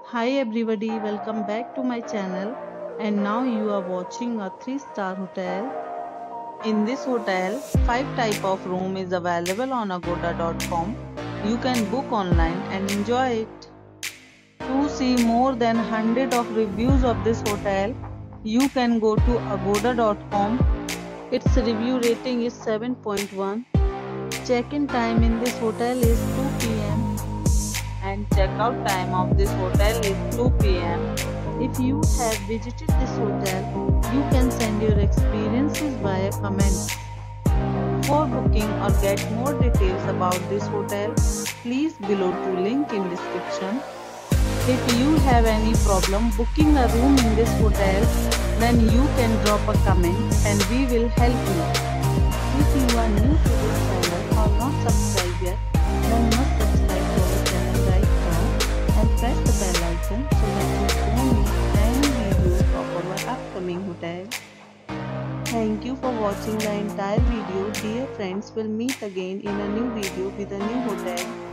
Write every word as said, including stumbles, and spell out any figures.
Hi everybody, welcome back to my channel, and now you are watching a three star hotel. In this hotel, five type of room is available on agoda dot com. You can book online and enjoy it. To see more than one hundred of reviews of this hotel, you can go to agoda dot com. Its review rating is seven point one. Check-in time in this hotel is two p m and checkout time of this hotel is two p m If you have visited this hotel, you can send your experiences via comments. For booking or get more details about this hotel, please below to link in description. If you have any problem booking a room in this hotel, then you can drop a comment and we will help you. If you are new to this channel or not subscribed yet, then must subscribe to our channel right now and press the bell icon so that you don't miss any videos of our upcoming hotel. Thank you for watching the entire video. Dear friends, we'll meet again in a new video with a new hotel.